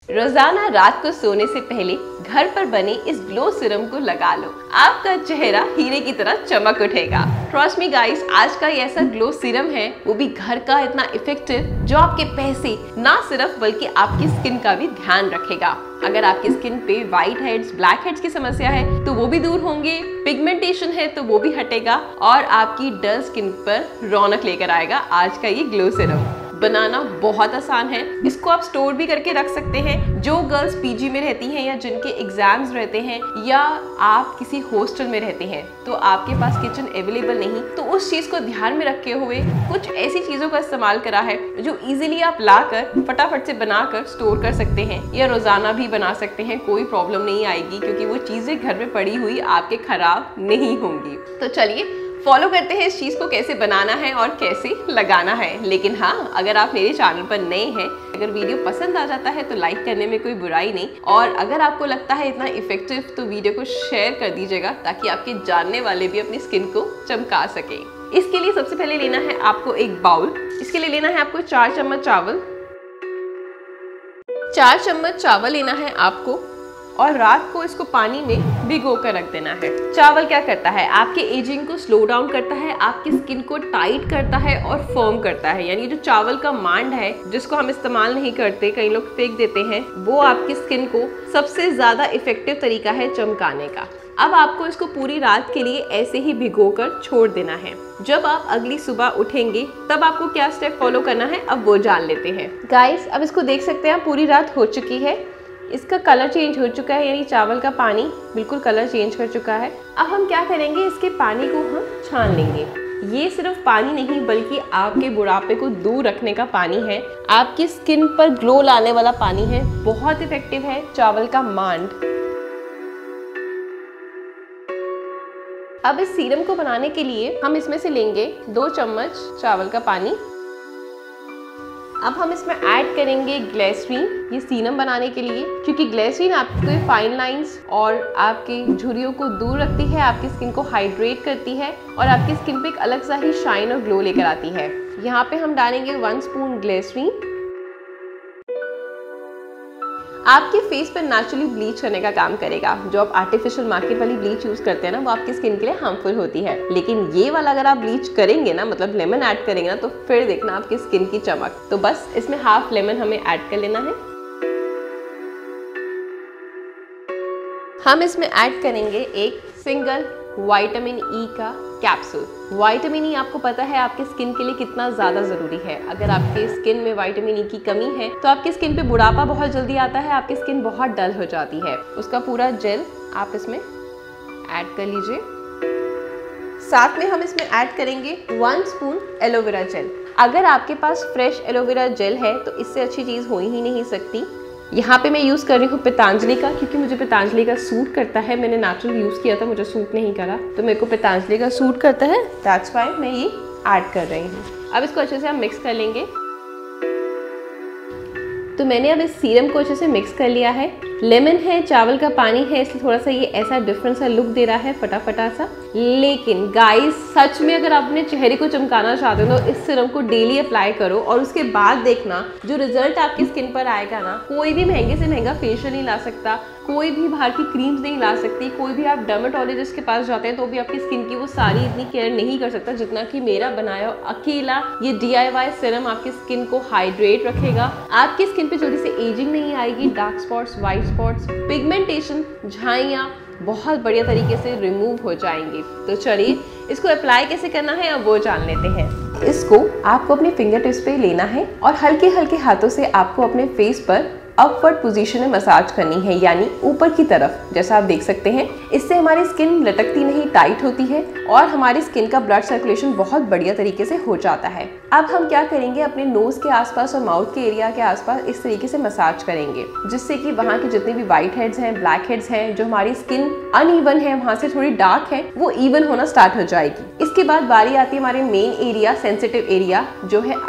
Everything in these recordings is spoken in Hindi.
रोजाना रात को सोने से पहले घर पर बने इस ग्लो सीरम को लगा लो, आपका चेहरा हीरे की तरह चमक उठेगा। ट्रस्ट मी गाइस, आज का ये ऐसा ग्लो सीरम है, वो भी घर का, इतना इफेक्टिव, जो आपके पैसे ना सिर्फ बल्कि आपकी स्किन का भी ध्यान रखेगा। अगर आपकी स्किन पे व्हाइट हेड्स, ब्लैक हेड्स की समस्या है तो वो भी दूर होंगे, पिगमेंटेशन है तो वो भी हटेगा और आपकी डल स्किन पर रौनक लेकर आएगा आज का ये ग्लो सीरम। बनाना बहुत आसान है, इसको आप स्टोर भी करके रख सकते हैं। जो गर्ल्स पीजी में रहती हैं या जिनके एग्जाम्स रहते हैं या आप किसी हॉस्टल में रहते हैं तो आपके पास किचन अवेलेबल नहीं, तो उस चीज को ध्यान में रखे हुए कुछ ऐसी चीजों का इस्तेमाल करा है जो इजीली आप लाकर फटाफट से बनाकर स्टोर कर सकते हैं या रोजाना भी बना सकते हैं, कोई प्रॉब्लम नहीं आएगी क्योंकि वो चीजें घर में पड़ी हुई आपके खराब नहीं होंगी। तो चलिए फॉलो करते हैं इस चीज को कैसे बनाना है और कैसे लगाना है। लेकिन हाँ, अगर आप मेरे चैनल पर नए हैं, अगर वीडियो पसंद आ जाता है तो लाइक करने में कोई बुराई नहीं, और अगर आपको लगता है इतना इफेक्टिव तो वीडियो को शेयर कर दीजिएगा ताकि आपके जानने वाले भी अपनी स्किन को चमका सके। इसके लिए सबसे पहले लेना है आपको एक बाउल। इसके लिए लेना है आपको 4 चम्मच चावल। 4 चम्मच चावल लेना है आपको और रात को इसको पानी में भिगो कर रख देना है। चावल क्या करता है, आपके एजिंग को स्लो डाउन करता है, आपकी स्किन को टाइट करता है और फर्म करता है। यानी जो चावल का मांड है जिसको हम इस्तेमाल नहीं करते, कई लोग फेंक देते हैं, वो आपकी स्किन को सबसे ज्यादा इफेक्टिव तरीका है चमकाने का। अब आपको इसको पूरी रात के लिए ऐसे ही भिगो कर छोड़ देना है। जब आप अगली सुबह उठेंगे तब आपको क्या स्टेप फॉलो करना है अब वो जान लेते हैं। गाइस, अब इसको देख सकते हैं पूरी रात हो चुकी है, इसका कलर चेंज हो चुका है, यानी चावल का पानी बिल्कुल कलर चेंज कर चुका है। अब हम क्या करेंगे, इसके पानी को हम छान लेंगे। ये सिर्फ पानी नहीं बल्कि आपके बुढ़ापे को दूर रखने का पानी है, आपकी स्किन पर ग्लो लाने वाला पानी है, बहुत इफेक्टिव है चावल का मांड। अब इस सीरम को बनाने के लिए हम इसमें से लेंगे 2 चम्मच चावल का पानी। अब हम इसमें ऐड करेंगे ग्लिसरीन, ये सीरम बनाने के लिए, क्योंकि ग्लिसरीन आपके फाइन लाइंस और आपकी झुर्रियों को दूर रखती है, आपकी स्किन को हाइड्रेट करती है और आपकी स्किन पे एक अलग सा ही शाइन और ग्लो लेकर आती है। यहाँ पे हम डालेंगे 1 स्पून ग्लिसरीन। आपके फेस पर नेचुरली ब्लीच करने का काम करेगा। जो आप आर्टिफिशियल मार्केट वाली ब्लीच यूज करते हैं ना, वो आपकी स्किन के लिए हार्मफुल होती है, लेकिन ये वाला अगर आप ब्लीच करेंगे ना, मतलब लेमन ऐड करेंगे ना, तो फिर देखना आपकी स्किन की चमक। तो बस इसमें हाफ लेमन हमें ऐड कर लेना है। हम इसमें ऐड करेंगे एक सिंगल विटामिन ई का कैप्सूल। विटामिन ई आपको पता है आपकी स्किन के लिए कितना ज़्यादा ज़रूरी है। अगर आपके स्किन में विटामिन ई की कमी है तो आपकी स्किन पे बुढ़ापा बहुत जल्दी आता है, आपकी स्किन बहुत डल हो जाती है। उसका पूरा जेल आप इसमें ऐड कर लीजिए। साथ में हम इसमें ऐड करेंगे 1 स्पून एलोवेरा जेल। अगर आपके पास फ्रेश एलोवेरा जेल है तो इससे अच्छी चीज़ हो ही नहीं सकती। यहाँ पे मैं यूज़ कर रही हूँ पतंजलि का, क्योंकि मुझे पतंजलि का सूट करता है। मैंने नेचुरल यूज़ किया था, मुझे सूट नहीं करा, तो मेरे को पतंजलि का सूट करता है, दैट्स व्हाई मैं ये ऐड कर रही हूँ। अब इसको अच्छे से हम मिक्स कर लेंगे। तो मैंने अब इस सीरम को अच्छे से मिक्स कर लिया है। लेमन है, चावल का पानी है, इसलिए थोड़ा सा ये ऐसा डिफरेंट सा लुक दे रहा है, फटाफटा सा। लेकिन गाइस, सच में अगर आप अपने चेहरे को चमकाना चाहते हो तो इस सीरम को डेली अप्लाई करो और उसके बाद देखना जो रिजल्ट आपकी स्किन पर आएगा ना, कोई भी महंगे से महंगा फेशियल नहीं ला सकता, कोई भी बाहर की क्रीम्स नहीं ला सकती, कोई भी आप डर्मेटोलॉजिस्ट के पास जाते हैं तो भी आपकी स्किन की वो सारी इतनी केयर नहीं कर सकता जितना कि मेरा बनाया अकेला ये DIY सीरम आपकी स्किन को हाइड्रेट रखेगा। आपकी स्किन पे जल्दी से एजिंग नहीं आएगी, dark spots, white spots, pigmentation, झाइयाँ बहुत बढ़िया तरीके से रिमूव हो जाएंगे। तो चलिए इसको अप्लाई कैसे करना है अब वो जान लेते हैं। इसको आपको अपने फिंगर टिप्स पे लेना है और हल्के हल्के हाथों से आपको अपने फेस पर अपवर्ड पोजीशन में मसाज करनी है, यानी ऊपर की तरफ, जैसा आप देख सकते हैं। इससे हमारी स्किन लटकती नहीं, टाइट होती है और हमारी स्किन का ब्लड सर्कुलेशन बहुत बढ़िया तरीके से हो जाता है। अब हम क्या करेंगे, अपने नोज के आसपास और माउथ के एरिया के आसपास इस तरीके से मसाज करेंगे, जिससे कि वहाँ के जितने भी व्हाइट हेड्स हैं, ब्लैक हेड्स हैं, जो हमारी स्किन अनइवन है, वहाँ से थोड़ी डार्क है, वो इवन होना स्टार्ट हो जाएगी। इसके बाद बारी आती है हमारे मेन एरिया, सेंसिटिव एरिया जो है आई।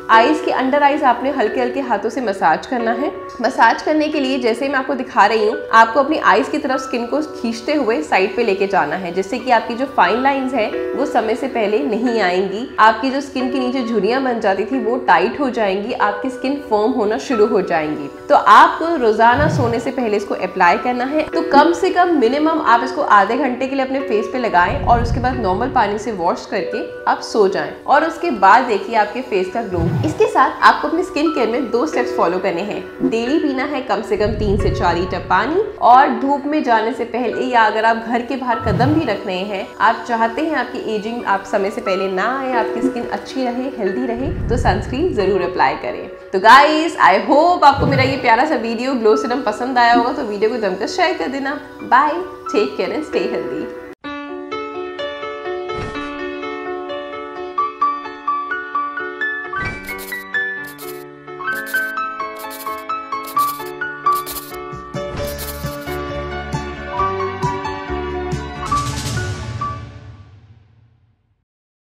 आईज के अंडर आईज आपने हल्के हल्के हाथों से मसाज करना है। मसाज करने के लिए जैसे मैं आपको दिखा रही हूँ, आपको अपनी आईज की तरफ स्किन को खींचते हुए साइड पे लेके जाना है, जिससे कि आपकी जो फाइन लाइंस है वो समय से पहले नहीं आएंगी। आपकी जो स्किन के नीचे झुर्रियां बन जाती थी वो टाइट हो जाएंगी, आपकी स्किन फर्म होना शुरू हो जाएंगी। तो आपको रोजाना सोने से पहले इसको अप्लाई करना है। तो कम से कम मिनिमम आप इसको आधे घंटे के लिए अपने फेस पे लगाएं और उसके बाद नॉर्मल पानी से वॉश करके आप सो जाएं और उसके बाद देखिए आपके फेस का ग्लो। इसके साथ आपको अपनी स्किन केयर में 2 स्टेप्स फॉलो करने हैं। डेली पीना है कम से कम 3 से 4 लीटर पानी, और धूप में जाने से पहले या अगर आप घर के बाहर कदम भी रख रहे हैं, आप चाहते हैं आपकी एजिंग आप समय से पहले ना आए, आपकी स्किन अच्छी रहे, हेल्दी रहे, तो सनस्क्रीन जरूर अप्लाई करें। तो गाइस आई होप आपको मेरा ये प्यारा सा वीडियो ग्लो सीरम पसंद आया होगा, तो वीडियो को जमकर शेयर कर देना। Bye, take care and stay healthy.